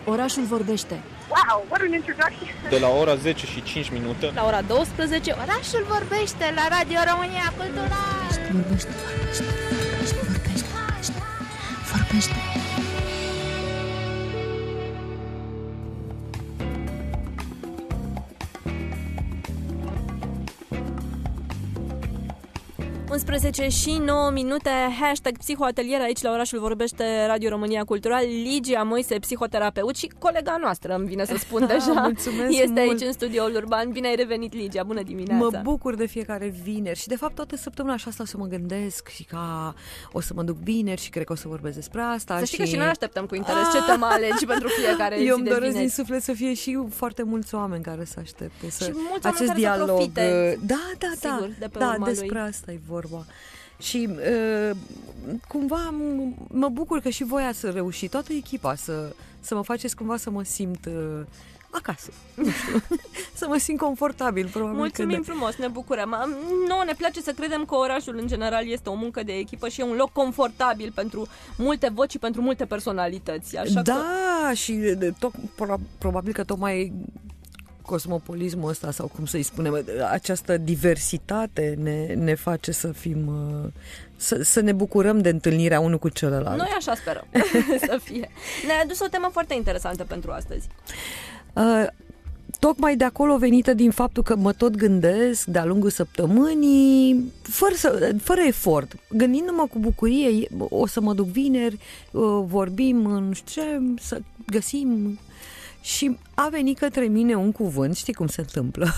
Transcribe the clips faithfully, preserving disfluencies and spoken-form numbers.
Orașul vorbește. Wow, what an introduction! De la ora zece și cinci minute. La ora douăsprezece, Orașul vorbește la Radio România Cultural. Vorbește, vorbește, vorbește, vorbește, vorbește, vorbește. unsprezece și nouă minute, hashtag psihoatelier aici la Orașul vorbește Radio România Cultural. Ligia Moise, psihoterapeut și colega noastră, îmi vine să spun deja. Mulțumesc este mult. Aici în studioul urban. Bine ai revenit, Ligia, bună dimineața. Mă bucur de fiecare vineri și de fapt toată săptămâna și asta o să mă gândesc și ca o să mă duc vineri și cred că o să vorbesc despre asta. Să știi și... că și noi așteptăm cu interes ce temă alegi pentru fiecare zi Eu îmi de doresc vineri. din suflet să fie și foarte mulți oameni care să aștepte să... Și mulți acest oameni care dialog. să profite, da, da, da, sigur, de pe da, urma despre lui. asta e vorba. Și uh, cumva m- mă bucur că și voi ați reușit, toată echipa, să, să mă faceți cumva să mă simt uh, acasă, nu știu, să mă simt confortabil, probabil. Mulțumim că frumos, ne bucurăm. Nouă ne place să credem că orașul în general este o muncă de echipă și e un loc confortabil pentru multe voci și pentru multe personalități. Așa da, că... și de, tot, pro, probabil că tocmai cosmopolismul ăsta, sau cum să-i spunem, această diversitate ne, ne face să fim, să, să ne bucurăm de întâlnirea unul cu celălalt. Noi așa sperăm să fie. Ne-ai adus o temă foarte interesantă pentru astăzi. Uh, tocmai de acolo venită din faptul că mă tot gândesc de-a lungul săptămânii, fără, să, fără efort, gândindu-mă cu bucurie, o să mă duc vineri, uh, vorbim, nu știu ce, să găsim... Și a venit către mine un cuvânt, știi cum se întâmplă?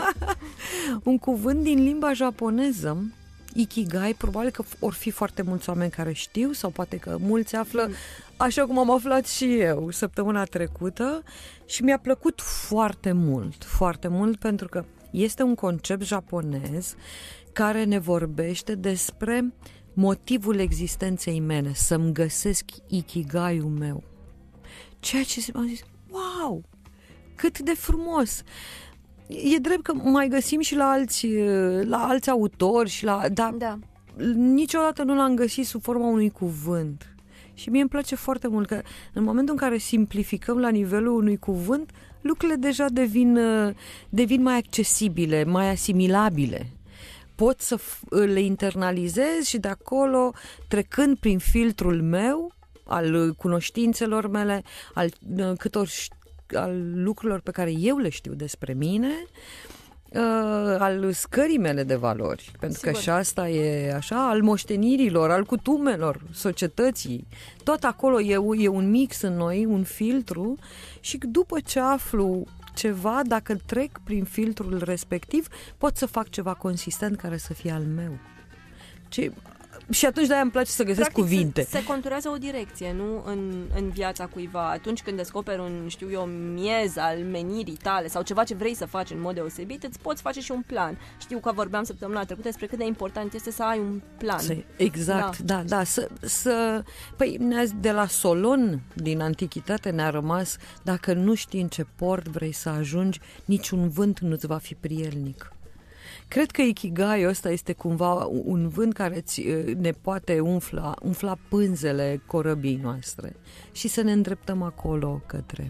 Un cuvânt din limba japoneză, Ikigai, probabil că or fi foarte mulți oameni care știu sau poate că mulți află, așa cum am aflat și eu săptămâna trecută și mi-a plăcut foarte mult, foarte mult pentru că este un concept japonez care ne vorbește despre motivul existenței mele, să-mi găsesc Ikigai-ul meu. Ceea ce am zis, wow, cât de frumos! E drept că mai găsim și la alți, la alți autori, și la, dar Da. niciodată nu l-am găsit sub forma unui cuvânt. Și mie îmi place foarte mult că în momentul în care simplificăm la nivelul unui cuvânt, lucrurile deja devin, devin mai accesibile, mai asimilabile. Pot să le internalizez și de acolo, trecând prin filtrul meu, al cunoștințelor mele, al câtor, al lucrurilor pe care eu le știu despre mine, uh, al scării mele de valori, pentru Sigur. că și asta e așa, al moștenirilor, al cutumelor societății. Tot acolo e, e un mix în noi, un filtru, și după ce aflu ceva, dacă trec prin filtrul respectiv, pot să fac ceva consistent care să fie al meu. Ce... Și atunci de-aia îmi place să găsesc Practic, cuvinte. Se, se conturează o direcție, nu? În, în viața cuiva. Atunci când descoperi un, știu eu, miez al menirii tale sau ceva ce vrei să faci în mod deosebit, îți poți face și un plan. Știu că vorbeam săptămâna trecută despre cât de important este să ai un plan. Exact, da, da, da să, să... Păi, de la Solon din antichitate ne-a rămas, dacă nu știi în ce port vrei să ajungi, niciun vânt nu-ți va fi prielnic. Cred că Ikigai-ul ăsta este cumva un vânt care ne poate umfla, umfla pânzele corăbii noastre și să ne îndreptăm acolo către.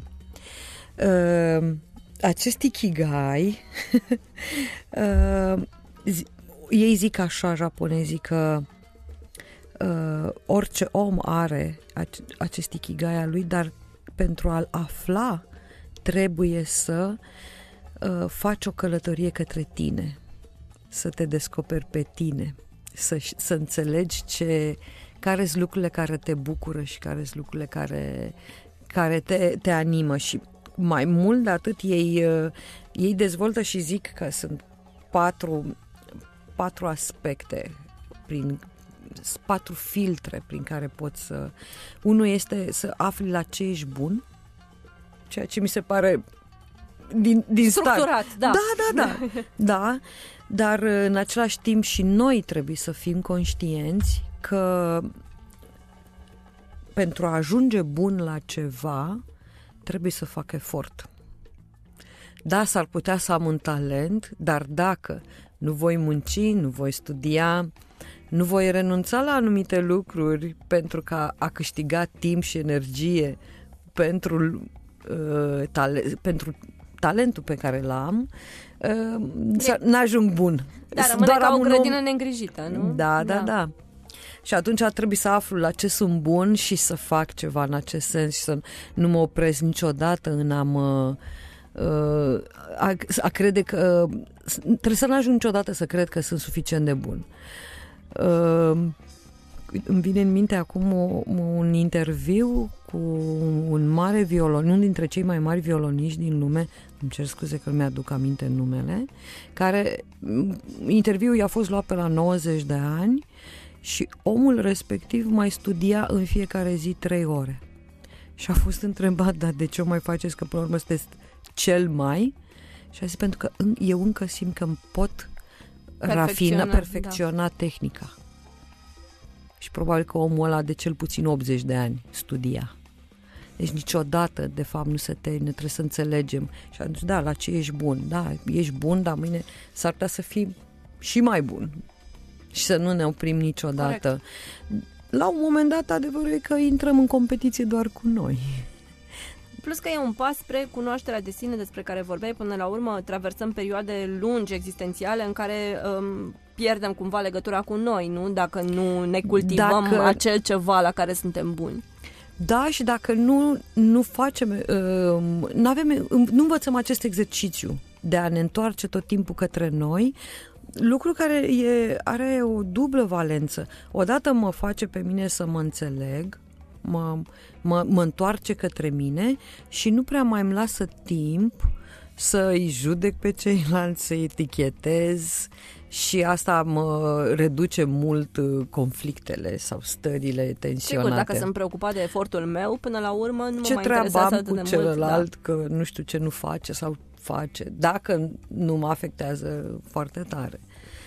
Uh, acest Ikigai, uh, zi, ei zic așa, japonezii, că uh, orice om are acest Ikigai al lui, dar pentru a-l afla trebuie să uh, faci o călătorie către tine, să te descoperi pe tine, să, să înțelegi ce, care sunt lucrurile care te bucură și care sunt lucrurile care, care te, te animă. Și mai mult de atât, ei, ei dezvoltă și zic că sunt patru, patru aspecte, prin, patru filtre prin care poți să... Unul este să afli la ce ești bun, ceea ce mi se pare din, din structurat, start. da. Da, da, da. Da, dar în același timp și noi trebuie să fim conștienți că pentru a ajunge bun la ceva trebuie să fac efort. Da, s-ar putea să am un talent, dar dacă nu voi munci, nu voi studia, nu voi renunța la anumite lucruri pentru ca a câștiga timp și energie pentru uh, tale- pentru talentul pe care l-am, uh, să n-ajung bun. Dar rămâne Doar ca am o un grădină om- neîngrijită, nu? Da, da, da, da. Și atunci ar trebui să aflu la ce sunt bun și să fac ceva în acest sens și să nu mă opresc niciodată în a mă... Uh, a, a crede că... Uh, trebuie să n-ajung niciodată să cred că sunt suficient de bun. Uh, îmi vine în minte acum o, un interviu cu un mare violon, unul dintre cei mai mari violoniști din lume, îmi cer scuze că nu mi-aduc aminte numele, care interviul i-a fost luat pe la nouăzeci de ani și omul respectiv mai studia în fiecare zi trei ore. Și a fost întrebat, dar de ce o mai faceți, că până la urmă sunteți cel mai? Și a zis, pentru că eu încă simt că îmi pot rafina, perfecționa da. tehnica. Și probabil că omul ăla de cel puțin optzeci de ani studia. Deci niciodată, de fapt, nu se termină, trebuie să înțelegem. Și atunci, da, la ce ești bun? Da, ești bun, dar mâine s-ar putea să fii și mai bun. Și să nu ne oprim niciodată. Corect. La un moment dat, adevărul e că intrăm în competiție doar cu noi. Plus că e un pas spre cunoașterea de sine despre care vorbeai. Până la urmă traversăm perioade lungi existențiale în care um, pierdem cumva legătura cu noi, nu? Dacă nu ne cultivăm Dacă... acel ceva la care suntem buni. Da, și dacă nu, nu facem, uh, n-avem, nu învățăm acest exercițiu de a ne întoarce tot timpul către noi, lucru care e, are o dublă valență. Odată mă face pe mine să mă înțeleg, mă, mă, mă întoarce către mine și nu prea mai îmi lasă timp să-i judec pe ceilalți, să-i etichetez și asta mă reduce mult conflictele sau stările tensionate. Sigur, dacă sunt preocupat de efortul meu, până la urmă nu ce mă mai interesează atât de mult. Ce treabă am cu celălalt, da. că nu știu ce nu face sau face, dacă nu mă afectează foarte tare.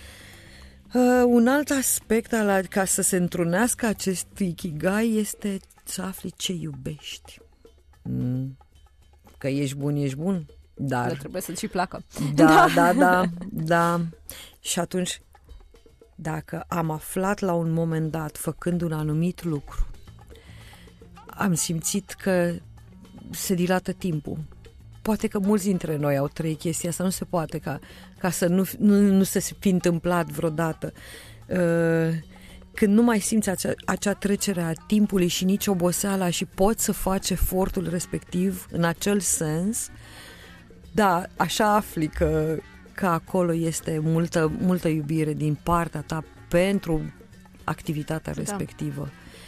Uh, un alt aspect al, ca să se întrunească acest ikigai este să afli ce iubești. Mm. Că ești bun, ești bun, dar... Dar trebuie să-ți și placă. Da, da, da, da. Și atunci, dacă am aflat la un moment dat, făcând un anumit lucru, am simțit că se dilată timpul. Poate că mulți dintre noi au trăit chestia asta, nu se poate ca, ca să nu, nu, nu se fi întâmplat vreodată. Când nu mai simți acea, acea trecere a timpului și nici oboseala și poți să faci efortul respectiv în acel sens, da, așa afli că, că acolo este multă, multă iubire din partea ta pentru activitatea respectivă.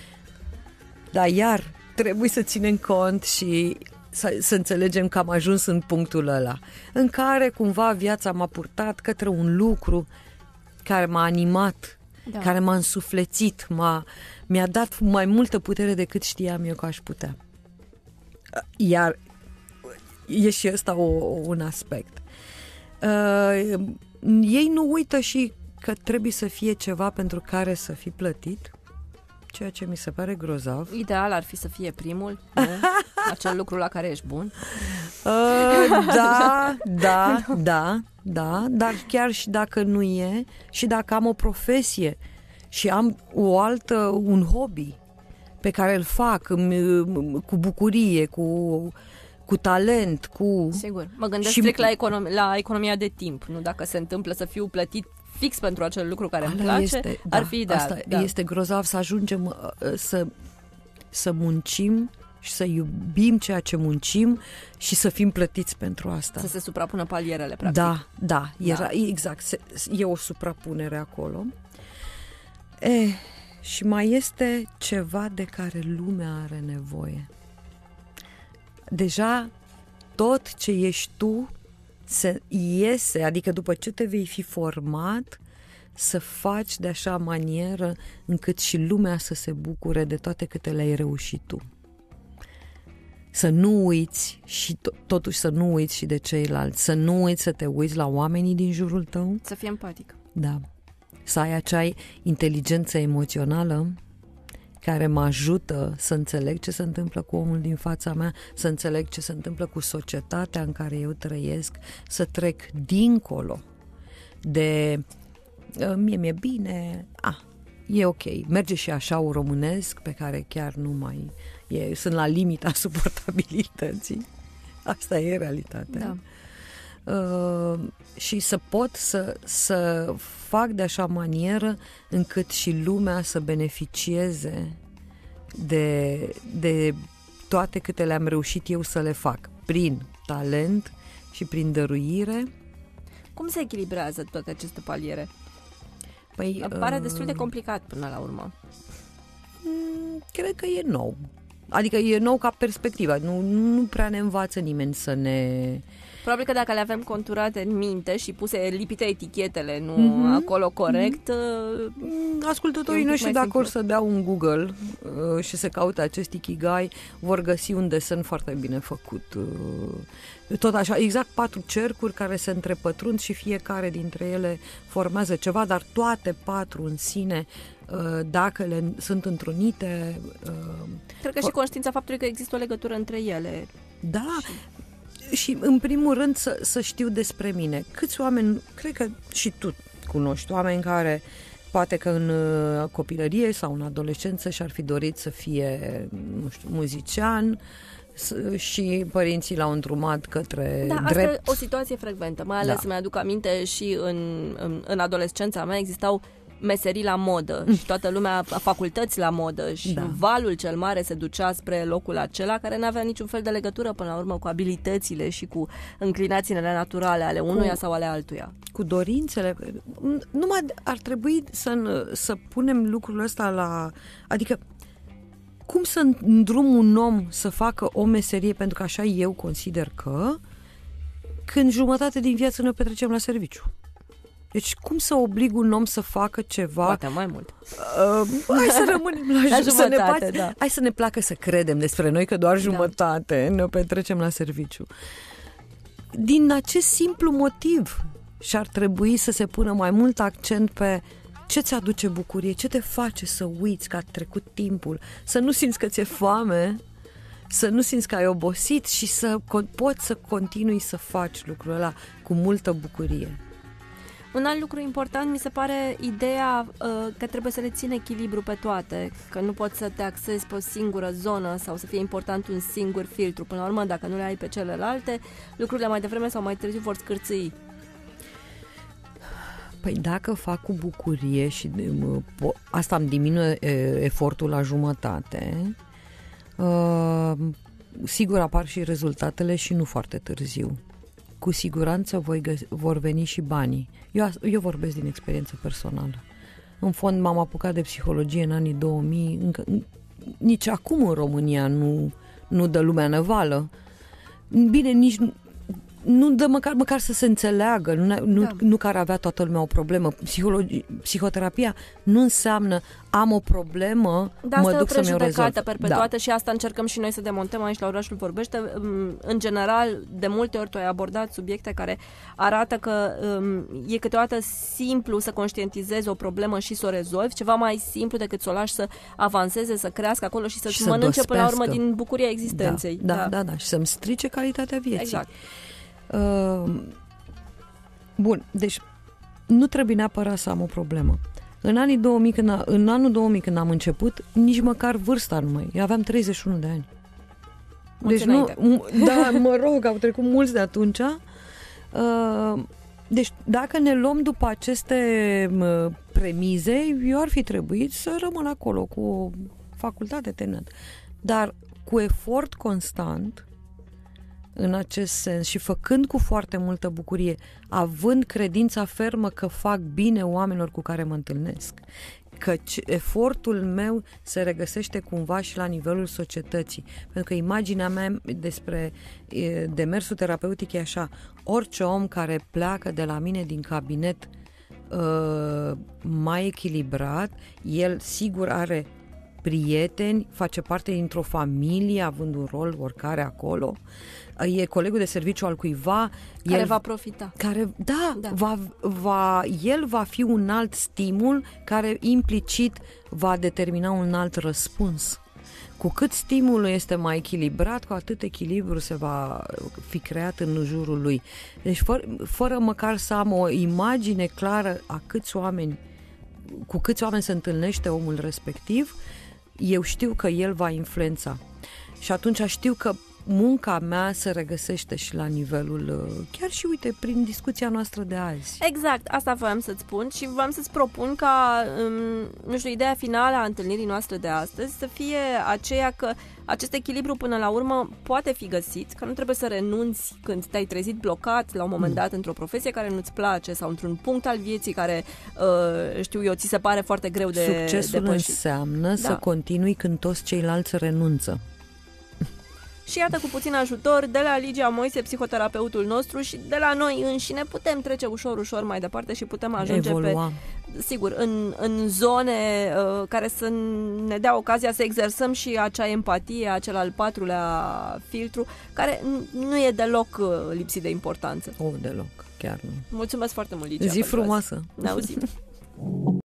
Da. Dar iar trebuie să ținem cont și să, să înțelegem că am ajuns în punctul ăla în care cumva viața m-a purtat către un lucru care m-a animat, da. care m-a însuflețit, m-a, mi-a dat mai multă putere decât știam eu că aș putea. Iar e și ăsta o, un aspect. Uh, ei nu uită și că trebuie să fie ceva pentru care să fii plătit, ceea ce mi se pare grozav. Ideal ar fi să fie primul, nu? Acel lucru la care ești bun. Uh, da, da, da, da, dar chiar și dacă nu e, și dacă am o profesie și am o altă, un hobby pe care îl fac cu bucurie, cu, cu talent, cu... Sigur, mă gândesc și... strict la, econom- la economia de timp, nu? Dacă se întâmplă să fiu plătit fix pentru acel lucru care îmi place, este, ar da, fi ideal. Asta da. este grozav, să ajungem să, să muncim și să iubim ceea ce muncim și să fim plătiți pentru asta. Să se suprapună palierele, practic. Da, da, era, da. exact, se, e o suprapunere acolo. E, și mai este ceva de care lumea are nevoie. Deja tot ce ești tu se iese, adică după ce te vei fi format, să faci de așa manieră încât și lumea să se bucure de toate câte le-ai reușit tu. Să nu uiți și to- totuși să nu uiți și de ceilalți, să nu uiți să te uiți la oamenii din jurul tău. Să fii empatic. Da. Să ai acea inteligență emoțională care mă ajută să înțeleg ce se întâmplă cu omul din fața mea, să înțeleg ce se întâmplă cu societatea în care eu trăiesc, să trec dincolo de mie mi-e bine, ah, e ok, merge și așa românesc pe care chiar nu mai e, sunt la limita suportabilității. Asta e realitatea. Da. Uh, și să pot să, să fac de așa manieră încât și lumea să beneficieze de, de toate câte le-am reușit eu să le fac, prin talent și prin dăruire. Cum se echilibrează toate aceste paliere? Păi, Pare uh, destul de complicat până la urmă. Cred că e nou. Adică e nou ca perspectivă. Nu, nu prea ne învață nimeni să ne... Probabil că dacă le avem conturate în minte și puse, lipite etichetele, nu Mhm. acolo corect... Ascultătorii E un pic noștri, mai dacă or simplu. să dea un Google uh, și să caute acest Ikigai, vor găsi un desen foarte bine făcut. Uh, tot așa, exact patru cercuri care se întrepătrund și fiecare dintre ele formează ceva, dar toate patru în sine, uh, dacă le sunt întrunite... Uh, Cred că și conștiința faptului că există o legătură între ele. Da, și în primul rând să, să știu despre mine. Câți oameni, cred că și tu cunoști oameni care poate că în uh, copilărie sau în adolescență și-ar fi dorit să fie, nu știu, muzician s- și părinții l-au îndrumat către Da, asta drept. e o situație frecventă, mai ales Da. îmi aduc aminte și în, în, în adolescența mea existau meserii la modă și toată lumea, facultăți la modă și Da. valul cel mare se ducea spre locul acela care nu avea niciun fel de legătură până la urmă cu abilitățile și cu înclinațiile naturale ale unuia sau ale altuia. Cu dorințele. Numai ar trebui să, să punem lucrul ăsta la... Adică, cum să îndrum un om să facă o meserie, pentru că așa eu consider că, când jumătate din viață ne petrecem la serviciu. Deci cum să oblig un om să facă ceva... Poate mai mult. Uh, hai să rămânem la, La ju- să ne jumătate, plac, da. Hai să ne placă să credem despre noi că doar jumătate ne petrecem la serviciu. Din acest simplu motiv și-ar trebui să se pună mai mult accent pe ce ți aduce bucurie, ce te face să uiți că a trecut timpul, să nu simți că ți-e foame, să nu simți că ai obosit și să co- poți să continui să faci lucrul ăla cu multă bucurie. Un alt lucru important mi se pare ideea uh, că trebuie să le țin echilibru pe toate, că nu poți să te axezi pe o singură zonă sau să fie important un singur filtru. Până la urmă, dacă nu le ai pe celelalte, lucrurile mai devreme sau mai târziu vor scârțâi. Păi dacă fac cu bucurie și mă, po- asta îmi diminuă e, efortul la jumătate, uh, sigur apar și rezultatele și nu foarte târziu. Cu siguranță voi găs- vor veni și banii. Eu, eu vorbesc din experiență personală. În fond m-am apucat de psihologie în anii două mii, încă, nici acum în România nu, nu dă lumea năvală. Bine, nici nu dă măcar, măcar să se înțeleagă, nu, nu, Da. nu că ar avea toată lumea o problemă. Psihologi, psihoterapia nu înseamnă am o problemă, Da, mă asta duc e o să-mi o rezolv. prejudecată perpetuată și asta încercăm și noi să demontăm aici la Orașul Vorbește. În general, de multe ori tu ai abordat subiecte care arată că um, e câteodată simplu să conștientizezi o problemă și să o rezolvi, ceva mai simplu decât să o lași să avanseze, să crească acolo și să-ți Și să mănânce până la urmă dospească. din bucuria existenței. Da, da, da, da, și să-mi strice calitatea vieții. Exact. Uh, bun, deci nu trebuie neapărat să am o problemă. În anii două mii, când a, în anul două mii când am început, nici măcar vârsta nu mai. Eu aveam treizeci și unu de ani. Mulți Deci nu, înainte. m- da, mă rog, au trecut mulți de atunci. Uh, deci dacă ne luăm după aceste uh, premize, eu ar fi trebuit să rămân acolo cu o facultate terminată. Dar cu efort constant în acest sens și făcând cu foarte multă bucurie, având credința fermă că fac bine oamenilor cu care mă întâlnesc, că efortul meu se regăsește cumva și la nivelul societății. Pentru că imaginea mea despre demersul terapeutic e așa: orice om care pleacă de la mine din cabinet uh, mai echilibrat, el sigur are prieteni, face parte dintr-o familie, având un rol oricare acolo, e colegul de serviciu al cuiva, Care el va profita. care, da, Da. Va, va, el va fi un alt stimul care implicit va determina un alt răspuns. Cu cât stimulul este mai echilibrat, cu atât echilibru se va fi creat în jurul lui. Deci fără, fără măcar să am o imagine clară a câți oameni, cu câți oameni se întâlnește omul respectiv, eu știu că el va influența. Și atunci știu că munca mea se regăsește și la nivelul, chiar și uite, prin discuția noastră de azi. Exact, asta voiam să-ți spun și voiam să-ți propun ca, nu știu, ideea finală a întâlnirii noastre de astăzi să fie aceea că acest echilibru până la urmă poate fi găsit, că nu trebuie să renunți când te-ai trezit blocat la un moment dat într-o profesie care nu-ți place sau într-un punct al vieții care, știu eu, ți se pare foarte greu de Succesul depășit. înseamnă Da. să continui când toți ceilalți renunță. Și iată, cu puțin ajutor de la Ligia Moise, psihoterapeutul nostru, și de la noi înșine putem trece ușor, ușor mai departe și putem ajunge Evolua. pe, sigur, în, în zone uh, care să ne dea ocazia să exersăm și acea empatie, acel al patrulea filtru, care nu e deloc uh, lipsit de importanță. O, deloc, chiar nu. Mulțumesc foarte mult, Ligia. Zi frumoasă! Ne auzim!